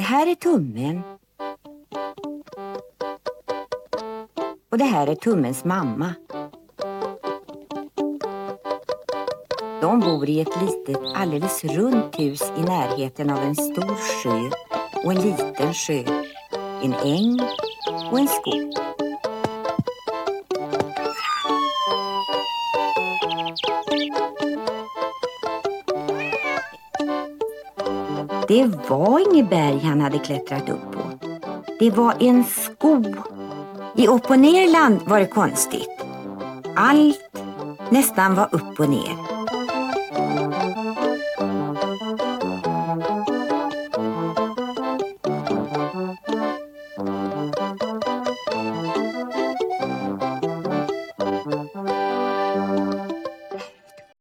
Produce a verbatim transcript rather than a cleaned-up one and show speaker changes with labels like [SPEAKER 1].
[SPEAKER 1] här är Tummen. Och det här är Tummens mamma. De bor i ett litet, alldeles runt hus i närheten av en stor sjö och en liten sjö, en äng och en skog. Det var inget berg han hade klättrat upp på. Det var en skog. I upp- och nerland var det konstigt. Allt nästan var upp och ner.